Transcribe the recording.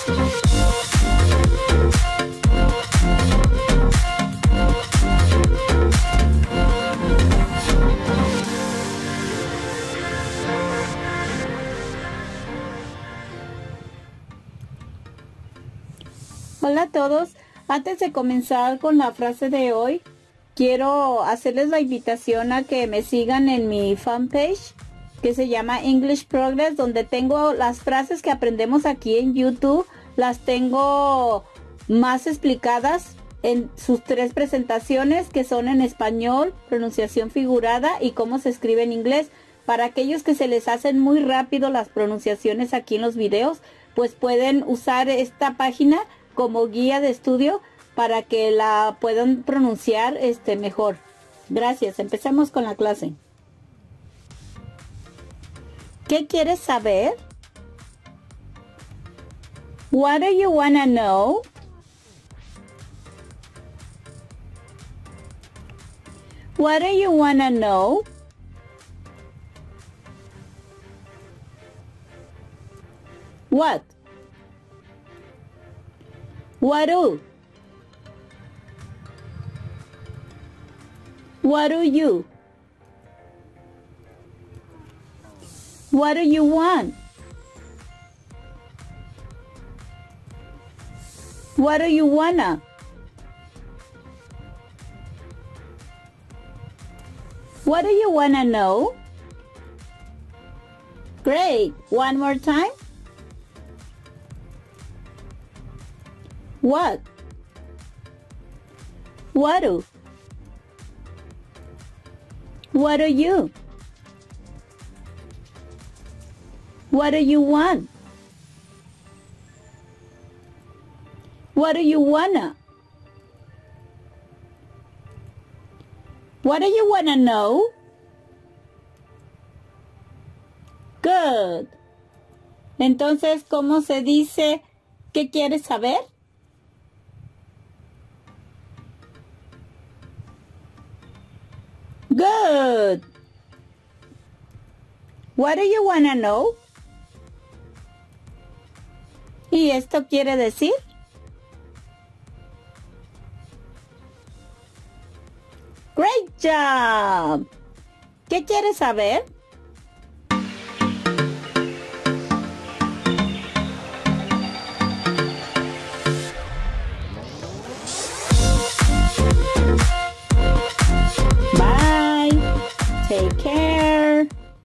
Hola a todos, antes de comenzar con la frase de hoy, quiero hacerles la invitación a que me sigan en mi fanpage que se llama English Progress, donde tengo las frases que aprendemos aquí en YouTube, las tengo más explicadas en sus 3 presentaciones que son en español, pronunciación figurada y cómo se escribe en inglés. Para aquellos que se les hacen muy rápido las pronunciaciones aquí en los videos, pues pueden usar esta página como guía de estudio para que la puedan pronunciar mejor. Gracias, empecemos con la clase. ¿Qué quieres saber? What do you wanna know? What do you wanna know? What? What do? What do you? What do you want? What do you wanna? What do you wanna know? Great. One more time. What? What do? What do you? What do you want? What do you wanna? What do you wanna know? Good. Entonces, ¿cómo se dice qué quieres saber? Good. What do you wanna know? ¿Y esto quiere decir? Great job. ¿Qué quieres saber? Bye. Take care.